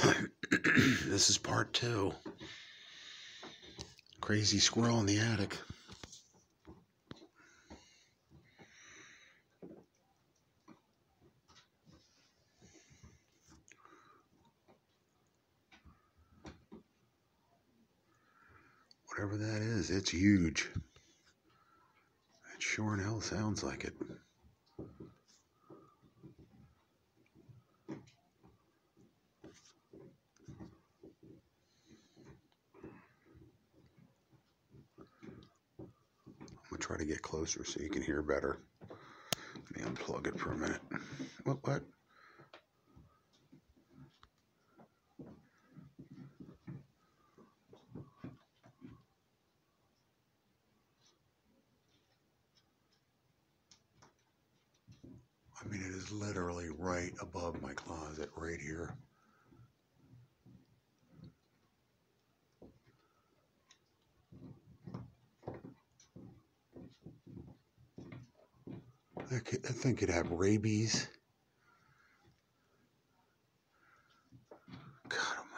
This is part 2. Crazy squirrel in the attic. Whatever that is, it's huge. It sure in hell sounds like it. I'm gonna try to get closer so you can hear better. Let me unplug it for a minute. What? I mean, it is literally right above my closet, right here. I think it'd have rabies. God